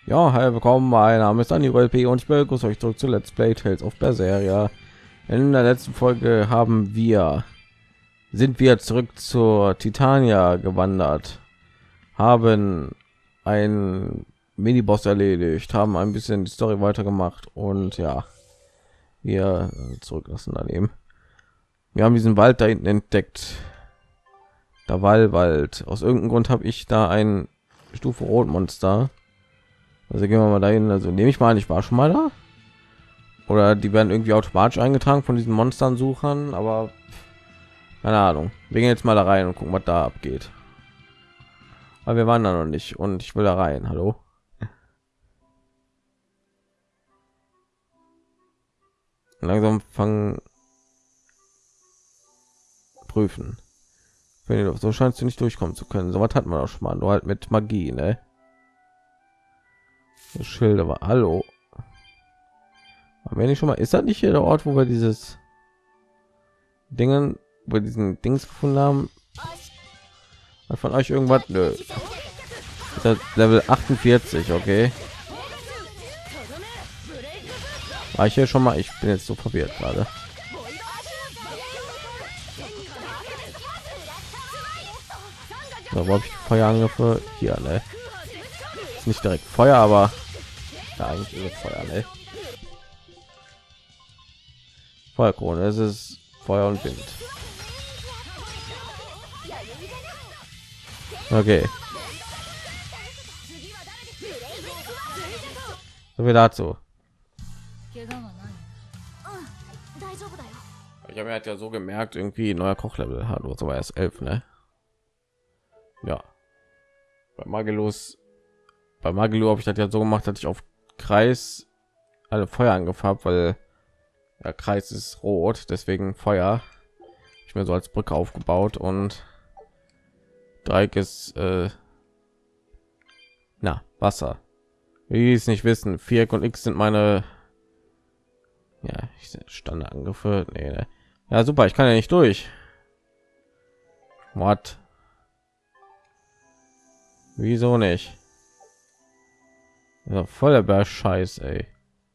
Ja, hi, willkommen. Mein Name ist Daniel LP und ich begrüße euch zurück zu Let's Play Tales of Berseria. In der letzten Folge sind wir zurück zur Titania gewandert, haben einen Miniboss erledigt, haben ein bisschen die Story weitergemacht und ja, wir zurücklassen daneben. Wir haben diesen Wald da hinten entdeckt. Der Wald. Aus irgendeinem Grund habe ich da ein Stufe Rot Monster. Also gehen wir mal dahin. Also nehme ich mal an, ich war schon mal da. Oder die werden irgendwie automatisch eingetragen von diesen Monstern suchern, aber keine Ahnung. Wir gehen jetzt mal da rein und gucken, was da abgeht. Aber wir waren da noch nicht und ich will da rein. Hallo. Langsam fangen prüfen. So scheinst du nicht durchkommen zu können. So was hat man auch schon mal. Nur halt mit Magie, ne? Das Schilde war. Hallo. Wenn ich schon mal, ist das nicht hier der Ort, wo wir dieses Dingen, wo wir diesen Dings gefunden haben? Hat von euch irgendwas? Nö. Ist das Level 48, okay. War ich hier schon mal? Ich bin jetzt so verwirrt gerade. So, wo habe ich Feuerangriffe? Hier, ne? Ist nicht direkt Feuer, aber ja, eigentlich ist es Feuer, ne? Feuerkrone, es ist Feuer und Wind. Okay. So viel dazu. Ich habe mir halt ja so gemerkt, irgendwie neuer Kochlevel hat oder so war erst 11, ne? Ja. Bei Magelo habe ich das ja so gemacht, dass ich auf Kreis alle Feuer angefärbt, weil der Kreis ist rot, deswegen Feuer. Ich mir so als Brücke aufgebaut und Dreieck ist Wasser. Wie es nicht wissen, Viereck und X sind meine Standardangriffe. Nee, ne. Ja, super, ich kann ja nicht durch. What? Wieso nicht? Ja, voll der Scheiß, ey.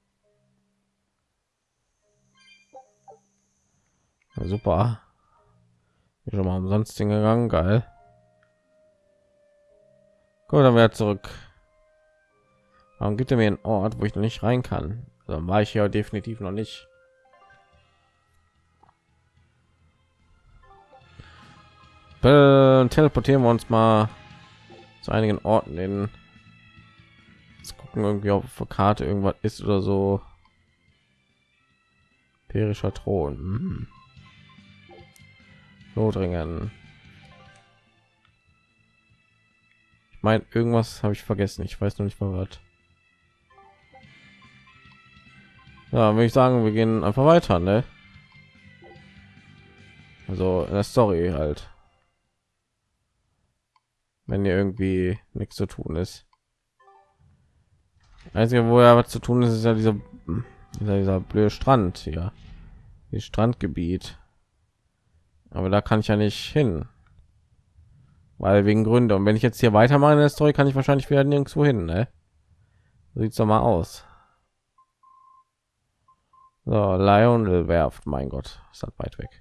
Ja, super. Ich schon mal umsonst hingegangen, geil. Gut, dann wieder zurück. Warum gibt er mir einen Ort, wo ich noch nicht rein kann? Also war ich ja definitiv noch nicht. Teleportieren wir uns mal zu einigen Orten in. Jetzt gucken irgendwie auf der Karte irgendwas ist oder so. Perischer Thron. Lothringen. Ich meine, irgendwas habe ich vergessen. Ich weiß noch nicht mal was. Ja, würde ich sagen, wir gehen einfach weiter, ne? Also in der Story halt. Wenn hier irgendwie nichts zu tun ist. Einzige, wo ja was zu tun ist, ist ja dieser blöde Strand hier. Das Strandgebiet. Aber da kann ich ja nicht hin. Weil wegen Gründe. Und wenn ich jetzt hier weitermache in der Story, kann ich wahrscheinlich wieder nirgendwo hin, ne? So sieht's doch mal aus. So, Lionel Werft, mein Gott, ist das weit weg.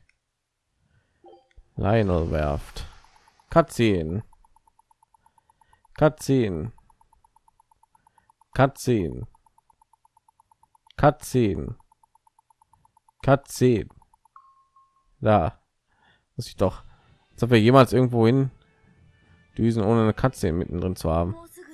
Lionel Werft. Cutscene. Cutscene. Cutscene. Cutscene. Cutscene. Da muss ich doch, als ob wir jemals irgendwo hin düsen, ohne eine Cutscene mittendrin zu haben.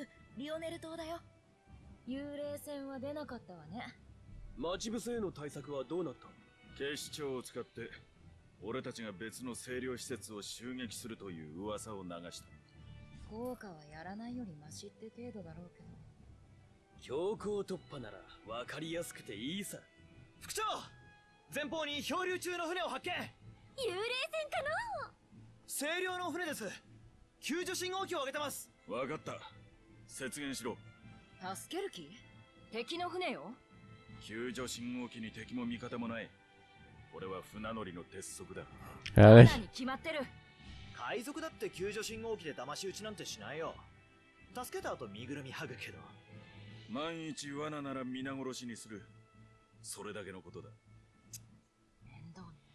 待ち伏せへの対策はどうなった？警視庁を使って俺たちが別の清涼施設を襲撃するという噂を流した。 効果はやらないよりマシって程度だろうけど。 強行突破なら分かりやすくていいさ。副長、前方に漂流中の船を発見。 幽霊船かの？ 清涼の船です。救助信号機を上げてます。分かった。接舷しろ。 助ける気？敵の船よ。 救助信号機に敵も味方もない。これは船乗りの鉄則だ。 Ehrlich? 決まってる。 海賊だって救助信号機で騙し討ちなんてしないよ。助けた後身ぐるみ剥ぐけど。 万一罠なら皆殺しにする。それだけのことだ。 面倒ね。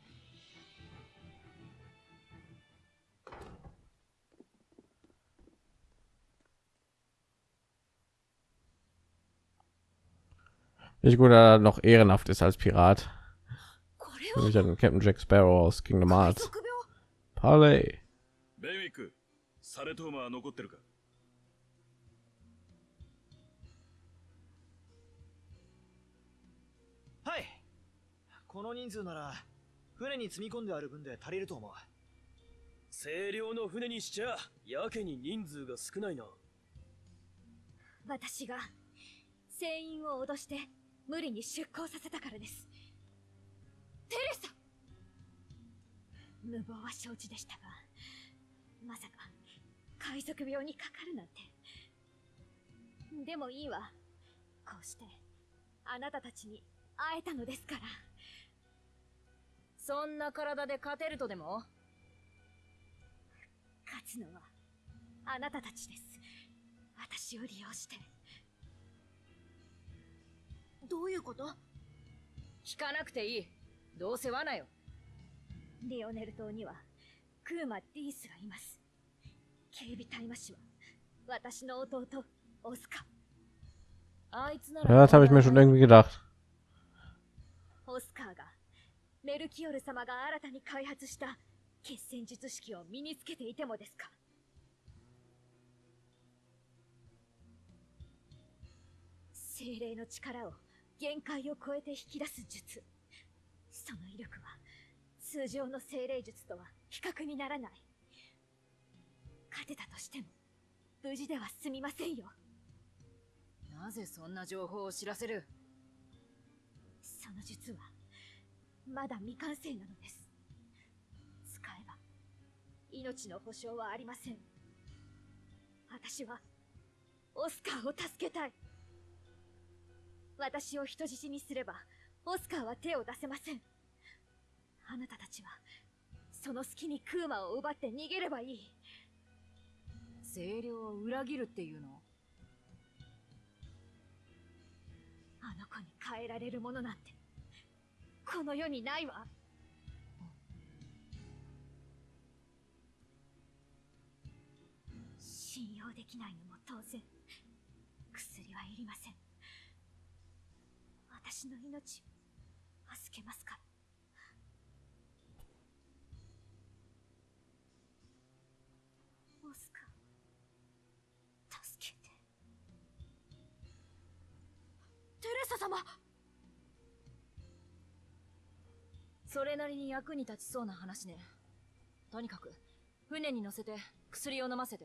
Nicht gut, dass er noch ehrenhaft ist als Pirat. これ Nämlich は an Captain Jack Sparrow aus Kingdom 海 Hearts. 賊病。 Parley. ベイウィック、サレトーマは残ってるか？ はい。この人数なら船に積み込んである分で足りると思う。 清涼の船にしちゃやけに人数が少ないな。 私が船員を脅して無理に出港させたからです。テレサ、無謀は承知でしたが、まさか海賊病にかかるなんて。でもいいわ。こうしてあなたたちに会えたのですから。 そんな体で勝てるとでも？ 勝つのはあなたたちです。私を利用して。どういうこと？ 聞かなくていい。どうせ罠よ。 リオネル島にはクーマ・ディースがいます。警備隊魔師は私の弟オスカ。 あいつな Ja, ら das habe ich mir schon irgendwie gedacht. オスカーがメルキオル様が新たに開発した決戦術式を身につけていてもですか？精霊の力を限界を超えて引き出す術。その威力は通常の精霊術とは比較にならない。勝てたとしても無事では済みませんよ。 なぜそんな情報を知らせる？ その術はまだ未完成なのです。使えば命の保証はありません。私はオスカーを助けたい。私を人質にすればオスカーは手を出せません。あなたたちはその隙にクーマを奪って逃げればいい。 清涼を裏切るっていうの？ あの子に変えられるものなんてこの世にないわ。信用できないのも当然。薬はいりません。私の命を助けますから。オスカー、助けて。テレサ様。 それなりに役に立ちそうな話ね。とにかく船に乗せて薬を飲ませて。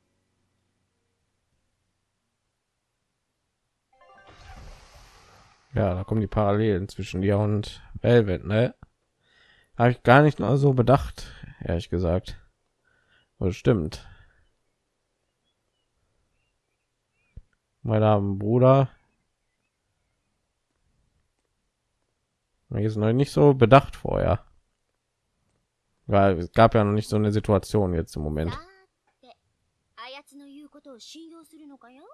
Ja, da kommen die Parallelen zwischen dir und Velvet, ne? Habe ich gar nicht mal so bedacht, ehrlich gesagt. Aber stimmt. Meiner Bruder. Ist noch nicht so bedacht vorher. Weil es gab ja noch nicht so eine Situation jetzt im Moment. あやつの言うことを信用するのかよ。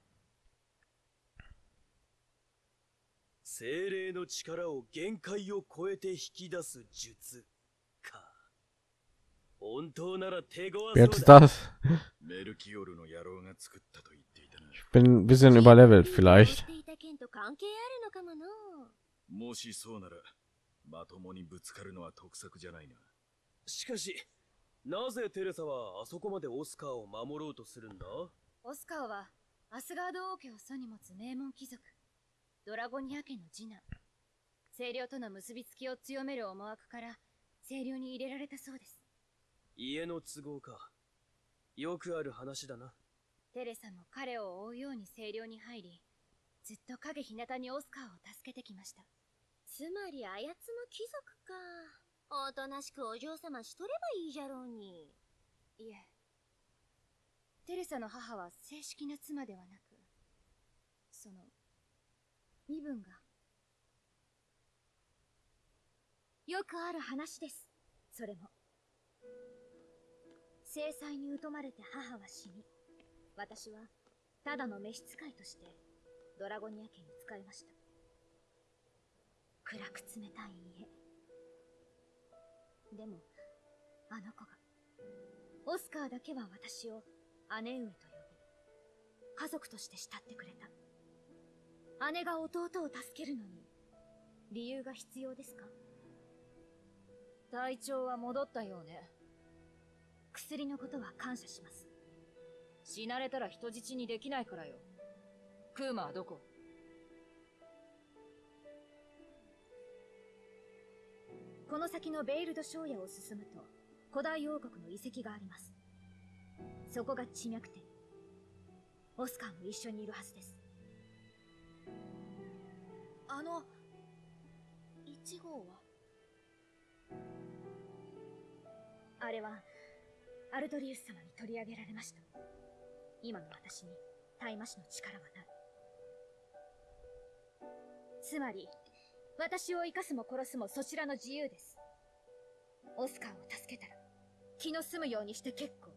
精霊の力を限界を超えて引き出す術か。本当なら手強 Jetzt そ ist うだ。 das. メルキオルの野郎が作ったと言っていたな。 Ich bin ein bisschen überlevelt vielleicht. していた件と関係あるのかもの。 もしそうならまともにぶつかるのは得策じゃないな。しかしなぜテレサはあそこまでオスカーを守ろうとするんだ？ オスカーはアスガード王家を祖に持つ名門貴族ドラゴニア家の次男。清涼との結びつきを強める思惑から清涼に入れられたそうです。 家の都合か。よくある話だな。 テレサも彼を追うように清涼に入り、ずっと影日向にオスカーを助けてきました。 つまりあやつも貴族か。おとなしくお嬢様しとればいいじゃろうに。 いえ、テレサの母は正式な妻ではなく、その身分が。 よくある話です。それも制裁に疎まれて母は死に、私はただの召使いとしてドラゴニア家に仕えました。暗く冷たい家。でもあの子が、オスカーだけは私を姉上と呼び、家族として慕ってくれた。姉が弟を助けるのに理由が必要ですか？ 体調は戻ったようね。 薬のことは感謝します。 死なれたら人質にできないからよ。クーマはどこ？ この先のベイルド庄屋を進むと古代王国の遺跡があります。そこが地脈点。オスカーも一緒にいるはずです。 1号は？ あれはアルドリウス様に取り上げられました。今の私に大魔師の力はない。つまり私を生かすも殺すもそちらの自由です。オスカーを助けたら気の済むようにして結構。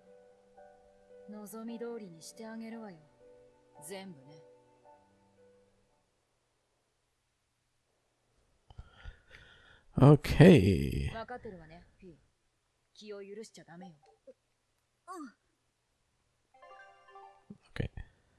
望み通りにしてあげるわよ。全部ね。 Okay. 分かってるわね、ピー。気を許しちゃダメよ。 Okay.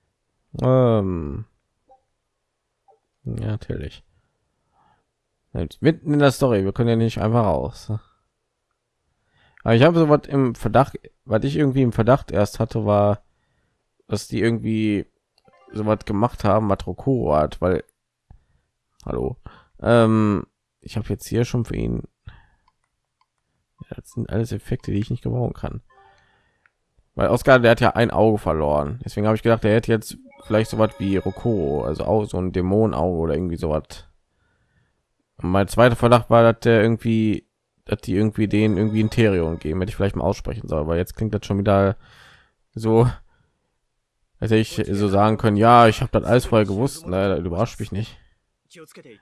Ja, natürlich. Mitten in der Story, wir können ja nicht einfach raus. Aber ich habe so was im Verdacht, was ich irgendwie im Verdacht erst hatte, war, dass die irgendwie so was gemacht haben, was Rokuro hat, weil, hallo, ich habe jetzt hier schon für ihn, ja, das sind alles Effekte, die ich nicht gebrauchen kann. Weil Oscar, der hat ja ein Auge verloren, deswegen habe ich gedacht, er hätte jetzt vielleicht so was wie Rokuro, also auch so ein Dämonenauge oder irgendwie so was. Und mein zweiter Verdacht war, dass der irgendwie, dass die irgendwie den irgendwie ein Therion geben, hätte ich vielleicht mal aussprechen soll, weil jetzt klingt das schon wieder so, als hätte ich so sagen können, ja, ich habe das alles vorher gewusst, ne, das überrascht mich nicht. Ich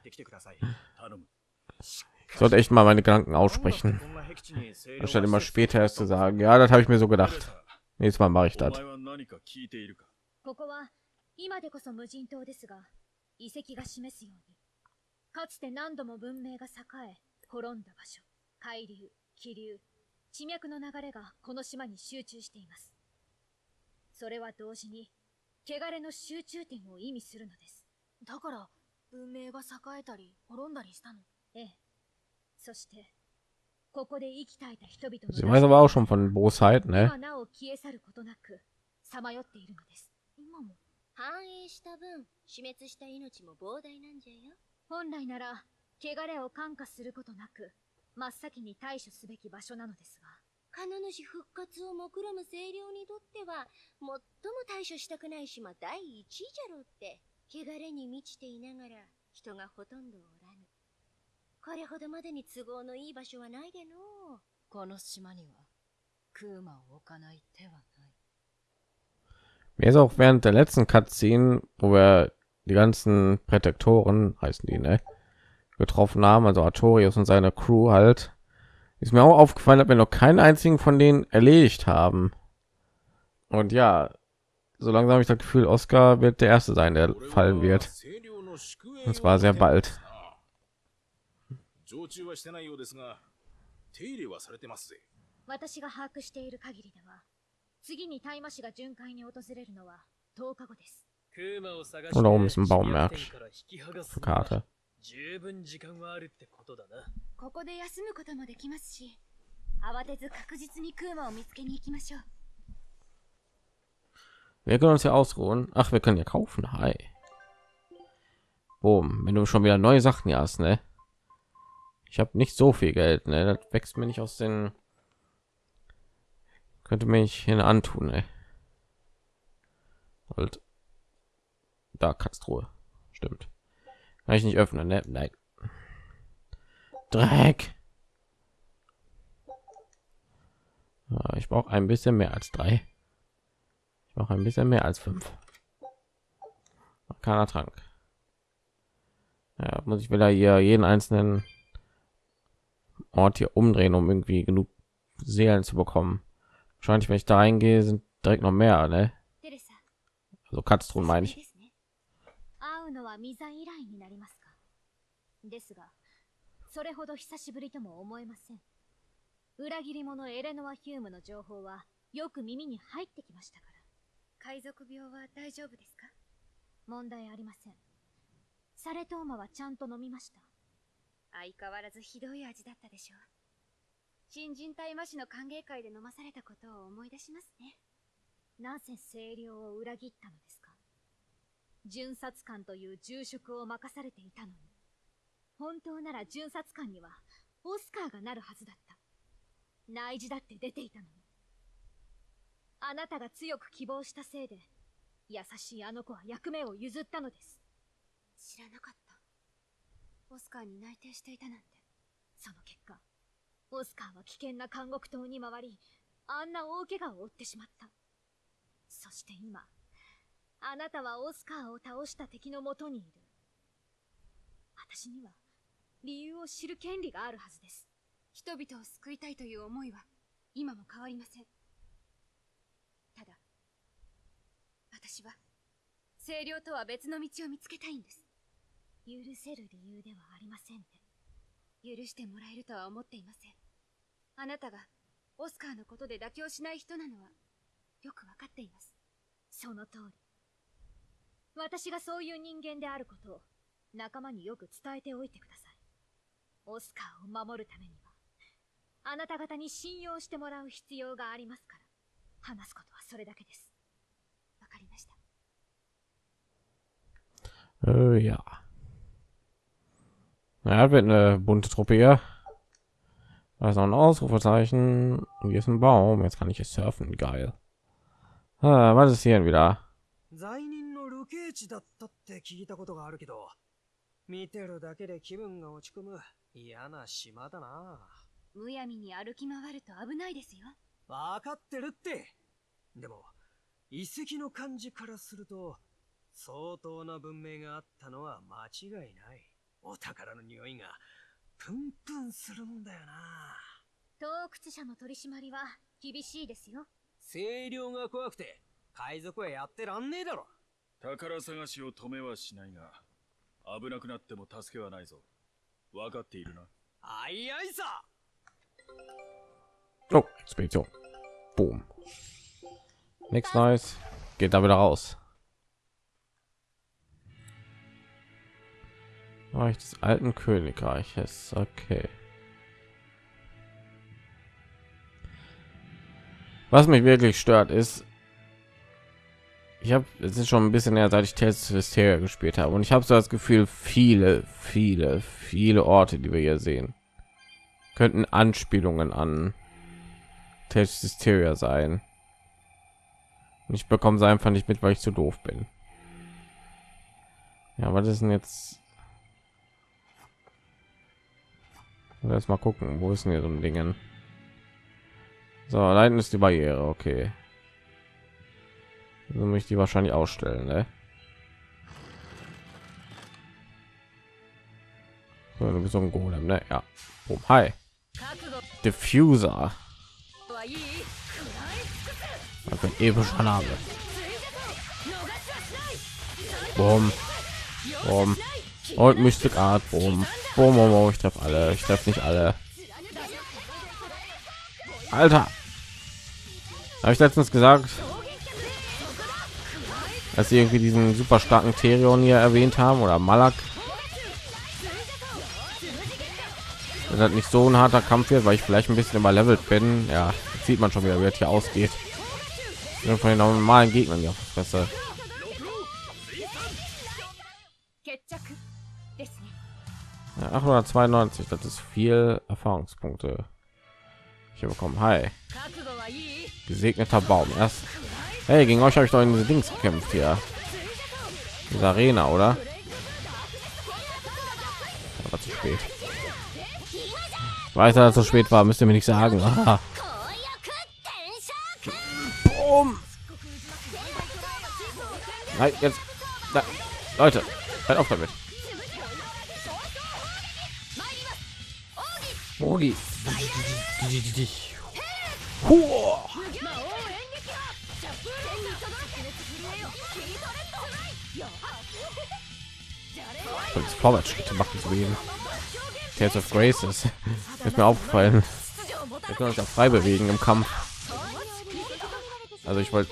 sollte echt mal meine Gedanken aussprechen, anstatt immer später erst zu sagen, ja, das habe ich mir so gedacht. Nächstes Mal mache ich das. ここは今でこそ無人島ですが、遺跡が示すように、かつて何度も文明が栄え滅んだ場所、海流、気流、地脈の流れがこの島に集中しています。それは同時に汚れの集中点を意味するのです。 だから文明が栄えたり滅んだりしたの？ ええ。そしてここで生き絶えた人々の Sie weiß aber auch schon von Bosheit, ne? 今なお消え去ることなくさまよっているのです。 今も繁栄した分死滅した命も膨大なんじゃよ。 本来なら汚れを感化することなく真っ先に対処すべき場所なのですが、 カノ主復活を目論む清涼にとっては最も対処したくない島第一位じゃろうって。汚れに満ちていながら人がほとんどおらぬ。これほどまでに都合のいい場所はないでのう。 この島にはクーマを置かない手はない。 Mir ist auch während der letzten Cutscene, wo wir die ganzen Prätektoren, heißen die, ne, getroffen haben, also Artorius und seine Crew halt, ist mir auch aufgefallen, dass wir noch keinen einzigen von denen erledigt haben. Und ja, so langsam habe ich das Gefühl, Oscar wird der Erste sein, der fallen wird. Und zwar sehr bald. 私が把握している限りでは、次に大魔師が巡回に訪れるのは10日後です。 Und da oben ist ein Baummerk für Karte. 十分時間はあるってことだな。 ここで休むこともできますし、慌てず確実にクーマを見つけに行きましょう。 Wir können uns ja ausruhen. Ach, wir können ja kaufen. Hi. Boom, wenn du schon wieder neue Sachen hast, ne? Ich habe nicht so viel Geld, ne? Das wächst mir nicht aus den. Könnte mich hin antun, ne? Und da Kastruhe. Stimmt. Kann ich nicht öffnen, ne? Nein. Dreck. Ja, ich brauche ein bisschen mehr als 3. Ich brauche ein bisschen mehr als 5. Keiner Trank. Ja, muss ich wieder hier jeden einzelnen Ort hier umdrehen, um irgendwie genug Seelen zu bekommen. Wahrscheinlich, wenn ich da reingehe, sind direkt noch mehr, ne? Also Katztruhen meine ich. は御座以来になりますか。ですが、それほど久しぶりとも思えません。裏切り者エレノア・ヒュームの情報はよく耳に入ってきましたから。 海賊病は大丈夫ですか？ 問題ありません。サレトーマはちゃんと飲みました。 相変わらずひどい味だったでしょう。新人大魔師の歓迎会で飲まされたことを思い出しますね。 なぜ清涼を裏切ったのですか。巡察官という重職を任されていたのに、本当なら巡察官にはオスカーがなるはずだった。内示だって出ていたのに。あなたが強く希望したせいで、優しいあの子は役目を譲ったのです。 知らなかった。オスカーに内定していたなんて。 その結果、オスカーは危険な監獄島に回り、あんな大怪我を負ってしまった。そして今、あなたはオスカーを倒した敵のもとにいる。私には理由を知る権利があるはずです。 人々を救いたいという思いは今も変わりません。ただ、私は清涼とは別の道を見つけたいんです。 許せる理由ではありませんね。 許してもらえるとは思っていません。あなたがオスカーのことで妥協しない人なのはよくわかっています。 その通り。私がそういう人間であることを仲間によく伝えておいてください。オスカーを守るためには、あなた方に信用してもらう必要がありますから、話すことはそれだけです。 わかりました。 Ja. Ja, wird eine bunte Truppe hier. Da ist noch ein Ausrufezeichen. Und hier ist ein Baum. Jetzt kann ich es surfen. Geil. Was ist hier wieder? 罪人の流刑地だったって聞いたことがあるけど、見てるだけで気分が落ち込む嫌な島だな。 むやみに歩き回ると危ないですよ。 わかってるって。でも遺跡の感じからすると相当な文明があったのは間違いない。お宝の匂いがプンプンするんだよな。 洞窟者の取り締まりは厳しいですよ。 清涼が怖くて海賊はやってらんねえだろ。 宝探しを止めはしないが、危なくなっても助けはないぞ。分かっているな。 あいあいさ。 Oh, Expedition. Boom. Nichts Neues. Geht da wieder raus. Reich des alten Königreiches. Okay. Was mich wirklich stört ist, es ist schon ein bisschen näher, seit ich Tales of Hysteria gespielt habe, und ich habe so das Gefühl, viele Orte, die wir hier sehen, könnten Anspielungen an Tales of Hysteria sein. Und ich bekomme sie einfach nicht mit, weil ich zu doof bin. Ja, was ist denn jetzt? Erst mal gucken, wo ist denn hier so ein Dingen? So, da hinten ist die Barriere, okay. So möchte ich die wahrscheinlich ausstellen, ne? So, du bist so ein Golem, ne? Ja. Oh, hi. Diffuser. Das wird epischer Name. Boom. Boom. Und Mystic Art. Boom. Boom, boom, boom. Ich treffe alle. Ich treffe nicht alle. Alter. Habe ich letztens gesagt, dass sie irgendwie diesen super starken Therion hier erwähnt haben, oder Malak. Das hat nicht so ein harter Kampf wird, weil ich vielleicht ein bisschen überlevelt bin. Ja, sieht man schon wieder, wie das hier ausgeht. Von den normalen Gegnern hier auf die Fresse. Ja, 892, das ist viel Erfahrungspunkte. Ich habe bekommen. Hi. Gesegneter Baum. Erst. Hey, gegen euch habe ich doch in diese Dings gekämpft hier. Diese Arena, oder? Aber zu spät. Ich weiß, dass es so spät war, müsst ihr mir nicht sagen. Aha. Boom. Nein, jetzt. Da. Leute, halt auf damit. Mogi. und Vorwärtsschritte machen zu gehen. Tales of Graces ist mir aufgefallen. Wir können uns auch frei bewegen im Kampf. Also ich wollte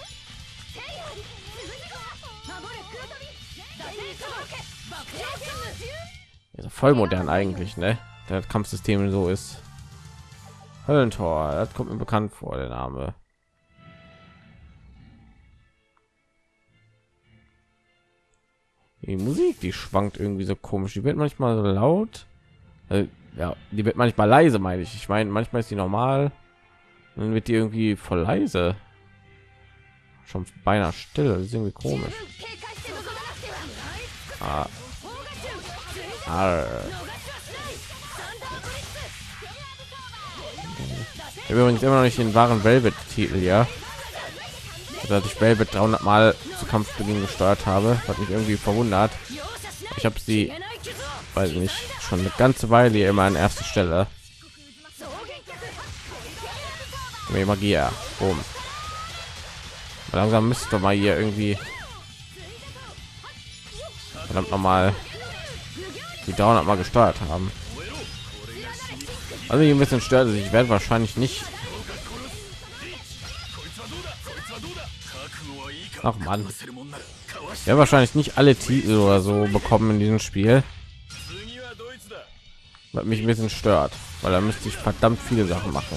ja, voll modern eigentlich, ne? Das Kampfsystem so ist. Höllentor, das kommt mir bekannt vor, der Name. Die Musik, die schwankt irgendwie so komisch. Die wird manchmal so laut. Ja, die wird manchmal leise, meine ich. Ich meine, manchmal ist die normal. Dann wird die irgendwie voll leise. Schon beinahe still. Das ist irgendwie komisch. Ah. Ah. Ich habe übrigens immer noch nicht den wahren Velvet-Titel, ja. Dass ich Velvet 300 Mal zu Kampfbeginn gesteuert habe, was mich irgendwie verwundert. Ich habe sie, weiß nicht, schon eine ganze Weile hier immer an erster Stelle. Magie, ja. Boom. Langsam müsste doch mal hier irgendwie verdammt nochmal die 300 Mal gesteuert haben. Also ein bisschen stört es. Ich werde wahrscheinlich nicht. Ach man, ja wahrscheinlich nicht alle Titel oder so bekommen in diesem Spiel, was mich ein bisschen stört, weil da müsste ich verdammt viele Sachen machen.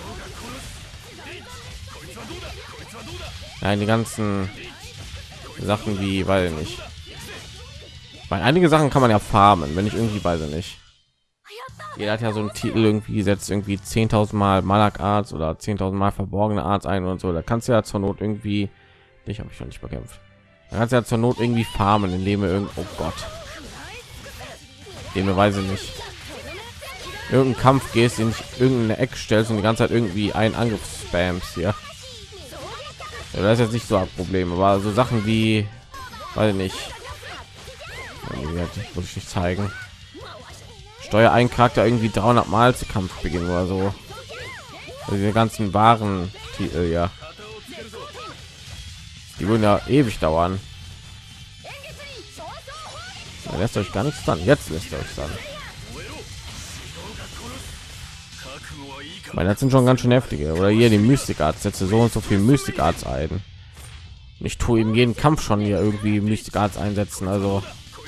Nein, die ganzen Sachen wie, weiß ich nicht. Weil einige Sachen kann man ja farmen, wenn ich irgendwie, weiß ich nicht. Jeder hat ja so einen Titel irgendwie, setzt irgendwie 10.000 Mal Malak Arts oder 10.000 Mal verborgene Arts ein und so. Da kannst du ja zur Not irgendwie, ich habe mich schon nicht bekämpft. Da kannst du ja zur Not irgendwie farmen, indem du irgend, oh Gott, indem du, weiß ich nicht, irgendeinen Kampf gehst, in irgendeine Ecke stellst und die ganze Zeit irgendwie einen Angriff spams hier. Ja, das ist jetzt nicht so ein Problem, aber so Sachen wie, weiß ich nicht, muss ich nicht zeigen. Steuer einen Charakter irgendwie 300 Mal zu Kampf beginnen oder so. Also diese ganzen wahren Titel, ja, die würden ja ewig dauern. Da lässt euch gar nichts dann. Jetzt lässt euch dann. Weil das sind schon ganz schön heftige. Oder hier die Mystic Arts, setze so und so viel Mystic Arts ein. Ich tue ihm jeden Kampf schon hier irgendwie Mystic Arts einsetzen. Also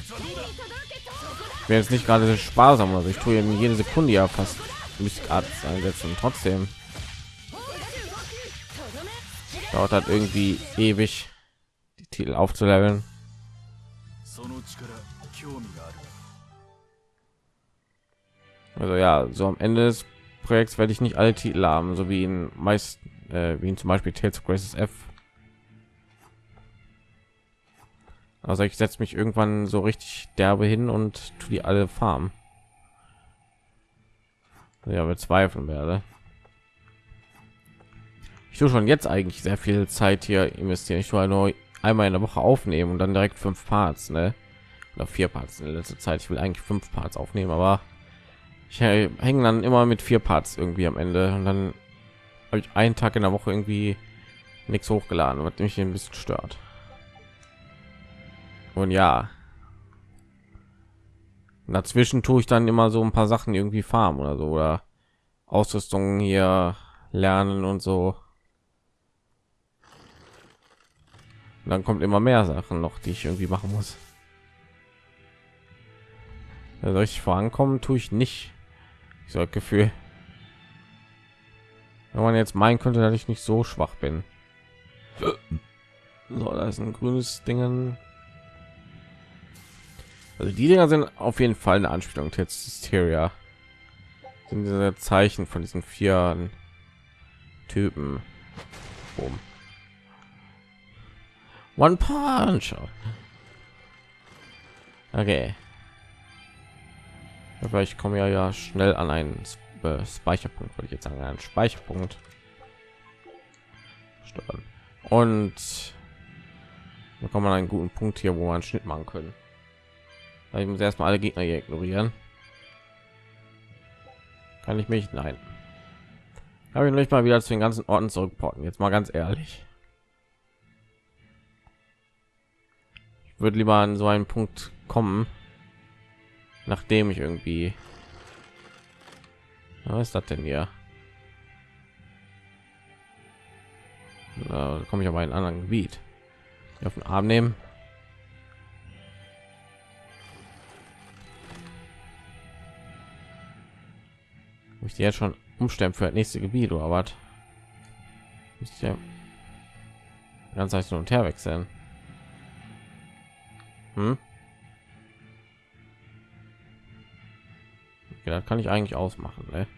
wäre jetzt nicht gerade sparsam, also ich tue ihm jede Sekunde ja fast Mystic Arts einsetzen. Trotzdem dauert hat irgendwie ewig, die Titel aufzuleveln. Also ja, so am Ende des Projekts werde ich nicht alle Titel haben, so wie in meist wie in zum Beispiel Tales of Graces F. Also ich setze mich irgendwann so richtig derbe hin und tu die alle farmen. Ja, bezweifeln werde. Ich tue schon jetzt eigentlich sehr viel Zeit hier investieren. Ich tue nur einmal in der Woche aufnehmen und dann direkt 5 Parts, ne? Oder 4 Parts in der letzten Zeit. Ich will eigentlich 5 Parts aufnehmen, aber ich hänge dann immer mit 4 Parts irgendwie am Ende und dann habe ich einen Tag in der Woche irgendwie nichts hochgeladen, was mich ein bisschen stört. Und ja, dazwischen tue ich dann immer so ein paar Sachen irgendwie farmen oder so oder Ausrüstung hier lernen und so. Und dann kommt immer mehr Sachen noch, die ich irgendwie machen muss. Also ich vorankommen tue ich nicht. Ich so ein Gefühl, wenn man jetzt meinen könnte, dass ich nicht so schwach bin. So, da ist ein grünes Ding. Also die Dinger sind auf jeden Fall eine Anspielung. Jetzt Hysteria sind diese Zeichen von diesen 4 Typen. Boom. One Punch. Okay. Aber ich komme ja schnell an einen Speicherpunkt, würde ich jetzt sagen, einen Speicherpunkt steuern. Und da kann man einen guten Punkt hier, wo man einen Schnitt machen können. Ich muss erstmal alle Gegner hier ignorieren. Kann ich mich? Nein. Habe ich nicht mal wieder zu den ganzen Orten zurückporten. Jetzt mal ganz ehrlich. Ich würde lieber an so einen Punkt kommen, nachdem ich irgendwie, was ist das denn hier? Da komme ich aber in einen anderen Gebiet. Auf den Arm nehmen. Muss ich die jetzt schon umstellen für das nächste Gebiet oder was? Ist ja ganz leicht hin und her wechseln. Okay, das kann ich eigentlich ausmachen, ne?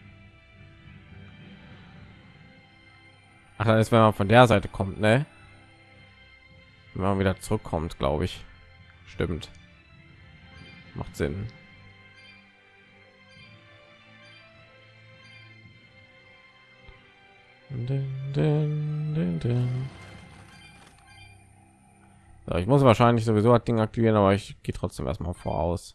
Ach, das ist, wenn man von der Seite kommt, ne? Wenn man wieder zurückkommt, glaube ich. Stimmt. Macht Sinn. So, ich muss wahrscheinlich sowieso das Ding aktivieren, aber ich gehe trotzdem erstmal voraus.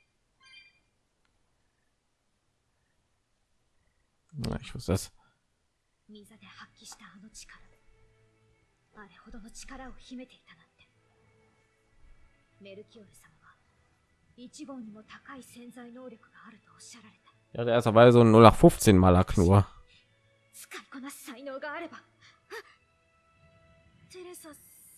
Na, ich wusste das. 水で発揮したあの力、あれほどの力を秘めていたなんて。メルキオル様は1号にも高い潜在能力があるとおっしゃられた。 Ja, der ist aber so ein 0 nach 15 Malak nur. 使いこなす才能があれば。テレサ様、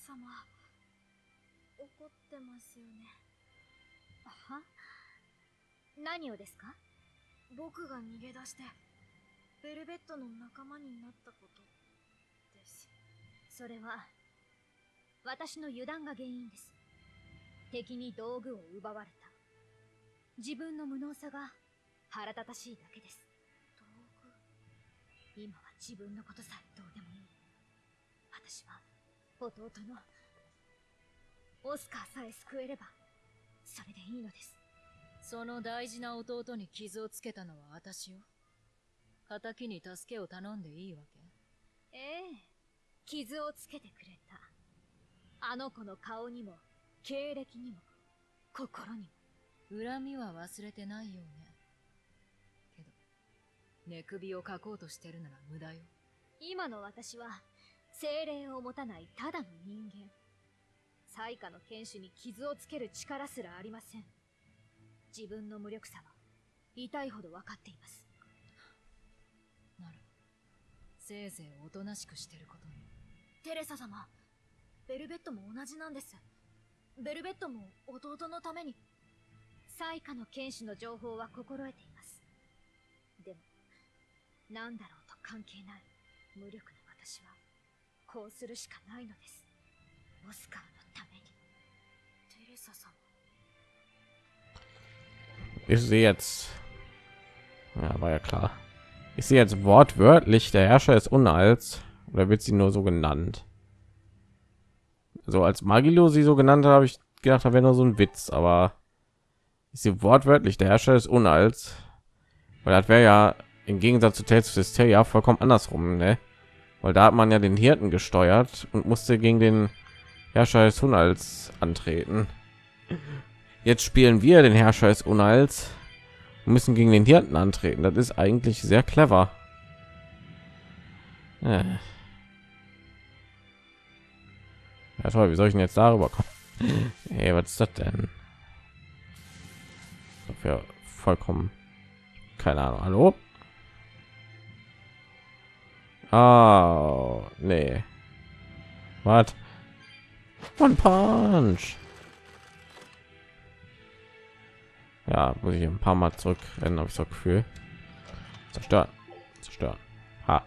怒ってますよね。は？何をですか？僕が逃げ出してベルベットの仲間になったことです。それは私の油断が原因です。敵に道具を奪われた。自分の無能さが腹立たしいだけです。道具。今は自分のことさえどうでもいい。私は弟のオスカーさえ救えればそれでいいのです。 その大事な弟に傷をつけたのは私よ。敵に助けを頼んでいいわけ？ ええ、傷をつけてくれた。あの子の顔にも経歴にも心にも。 恨みは忘れてないよね。けど寝首をかこうとしてるなら無駄よ。 今の私は精霊を持たないただの人間。災禍の剣士に傷をつける力すらありません。自分の無力さは痛いほど分かっています。 ならせいぜいおとなしくしてることに。 テレサ様、ベルベットも同じなんです。ベルベットも弟のために。災禍の剣士の情報は心得ています。でも何だろうと関係ない無力な私はこうするしかないのです。オスカーのために。テレサ様。 Ist sie jetzt? Ja, war ja klar. Ist sie jetzt wortwörtlich der Herrscher des Unheils oder wird sie nur so genannt? So als Magilo sie so genannt habe ich gedacht, da wäre nur so ein Witz, aber ist sie wortwörtlich der Herrscher des Unheils? Weil das wäre ja im Gegensatz zu Tales of Hysteria vollkommen andersrum, ne? Weil da hat man ja den Hirten gesteuert und musste gegen den Herrscher des Unheils antreten. Jetzt spielen wir den Herrscher des Unheils und müssen gegen den Hirten antreten. Das ist eigentlich sehr clever. Ja, toll, wie soll ich denn jetzt darüber kommen? Hey, was ist das denn? Dafür vollkommen keine Ahnung. Hallo? Oh, nee. Was? One Punch. Ja, muss ich ein paar Mal zurückrennen, habe ich so Gefühl. Zerstören, zerstören. Ha.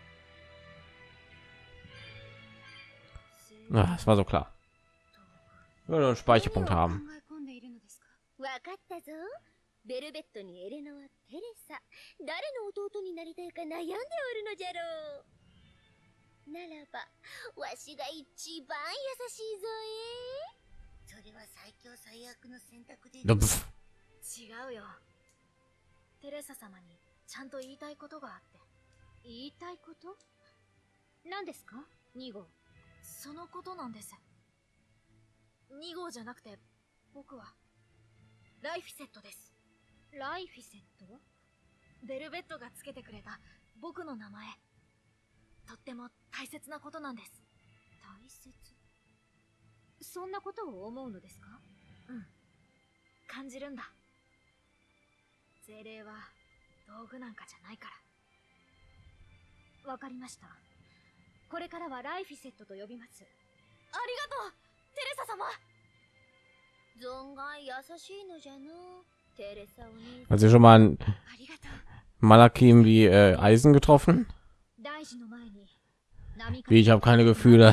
Das war so klar. Wir wollen einen Speicherpunkt haben. わかったぞ。ベルベットにエレノはテレサ。誰の弟になりたいか悩んでおるのじゃろう。ならば、わしが一番優しいぞそれは最強最悪の選択で。 違うよ。テレサ様にちゃんと言いたいことがあって。言いたいこと？何ですか？2号。そのことなんです。2号じゃなくて、僕はライフィセットです。ライフィセット？ベルベットがつけてくれた僕の名前。とっても大切なことなんです。大切？そんなことを思うのですか？うん。感じるんだ。 精霊は道具なんかじゃないから。わかりました。これからはライフィセットと呼びます。ありがとう、テレサ様。 存外優しいのじゃの、テレサお兄さん。 Hast du schon mal einen ありがとう。 Malakim wie Eisen getroffen? 大事の前に波 Wie, ich habe keine Gefühle.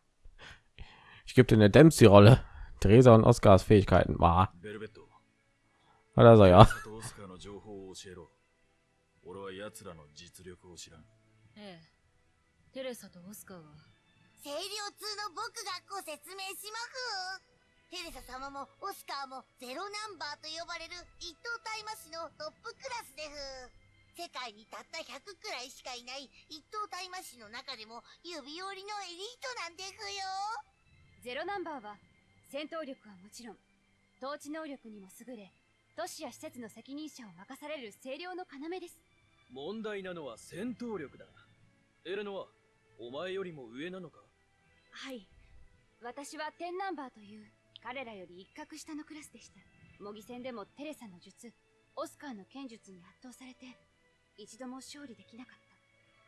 Ich gebe dir eine Dempsey-Rolle. Theresa und Oscars Fähigkeiten. War. ベルベット、 Hat er so, ja. テレサとオスカーの情報を教えろ。俺は奴らの実力を知らん。 ええ。テレサとオスカーは清涼通の僕がご説明しまふ。テレサ様もオスカーもゼロナンバーと呼ばれる一等大魔師のトップクラスでふ。世界にたった100くらいしかいない一等大魔師の中でも指折りのエリートなんでふよ。 ゼロナンバーは戦闘力はもちろん統治能力にも優れ、都市や施設の責任者を任される清涼の要です。 問題なのは戦闘力だ。エレノはお前よりも上なのか？ はい、私は10ナンバーという彼らより一格下のクラスでした。模擬戦でもテレサの術、オスカーの剣術に圧倒されて一度も勝利できなかった。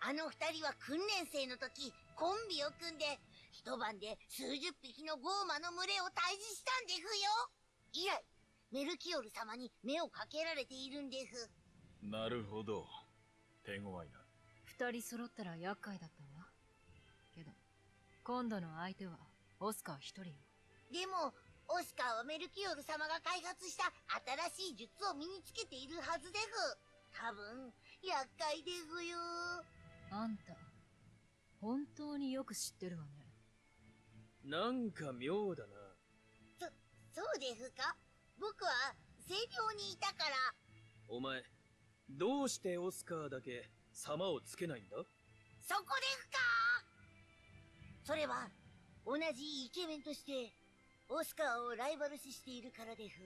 あの二人は訓練生の時コンビを組んで一晩で数十匹のゴーマの群れを退治したんでふよ。以来メルキオル様に目をかけられているんでふ。 なるほど。手強いな。 二人揃ったら厄介だったわ。けど今度の相手はオスカー一人よ。 でもオスカーはメルキオル様が開発した新しい術を身につけているはずでふ。多分厄介でふよ。 あんた本当によく知ってるわね。 なんか妙だな。 そうでふか。僕は清涼にいたから。 お前どうしてオスカーだけ様をつけないんだ？ そこでふか。それは同じイケメンとしてオスカーをライバル視しているからでふ。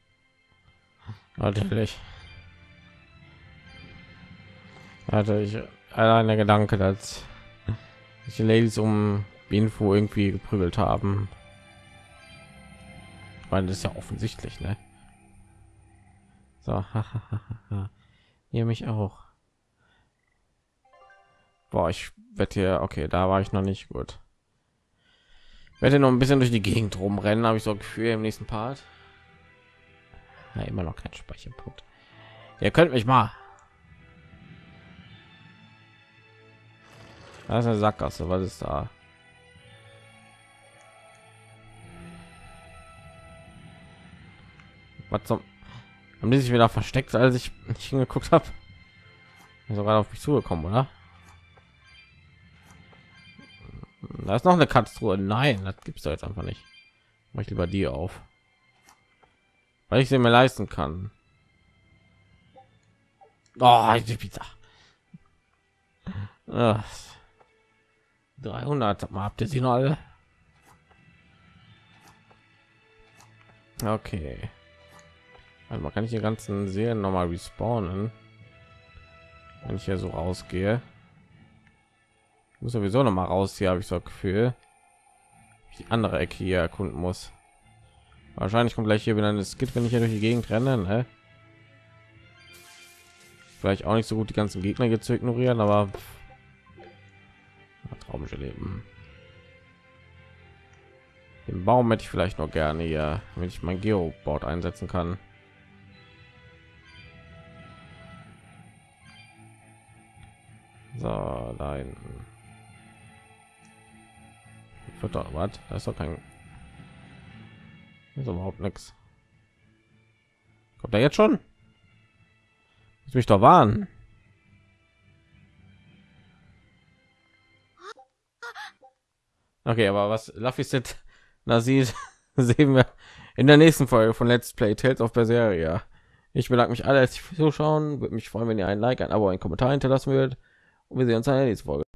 Natürlich. Natürlich. Allein der Gedanke, dass die Ladies um Info irgendwie geprügelt haben. Weil das ist ja offensichtlich, ne? So, hier mich auch. Boah, ich wette hier, okay, da war ich noch nicht gut. Ich werde noch ein bisschen durch die Gegend rumrennen, habe ich so ein Gefühl im nächsten Part. Ja, immer noch kein Speicherpunkt. Ihr könnt mich mal. Da ist eine Sackgasse, was ist da? Was zum... Haben die sich wieder versteckt, als ich nicht hingeguckt habe? Sogar auf mich zugekommen, oder? Da ist noch eine Katztruhe. Nein, das gibt's doch jetzt einfach nicht. Mach ich lieber die auf, weil ich sie mir leisten kann. Oh, die Pizza. 300. Sag mal, habt ihr sie noch alle? Okay. Also man kann ich die ganzen Serien noch mal respawnen, wenn ich hier so rausgehe. Ich muss sowieso noch mal raus. Hier habe ich so ein Gefühl, ich die andere Ecke hier erkunden muss. Wahrscheinlich kommt gleich hier wieder eine Skit, wenn ich hier durch die Gegend renne. Ne? Vielleicht auch nicht so gut die ganzen Gegner hier zu ignorieren, aber traumische Leben. Den Baum hätte ich vielleicht noch gerne hier, wenn ich mein Geoboard einsetzen kann. So, da hinten. Wird doch was? Da ist doch kein. Ist überhaupt nichts. Kommt er jetzt schon? Muss mich doch warnen. Okay, aber was Laphicet da sieht, sehen wir in der nächsten Folge von Let's Play Tales of Berseria. Ich bedanke mich alle fürs Zuschauen. Würde mich freuen, wenn ihr ein Like, ein Abo, einen Kommentar hinterlassen würdet. Und wir sehen uns in der nächsten Folge.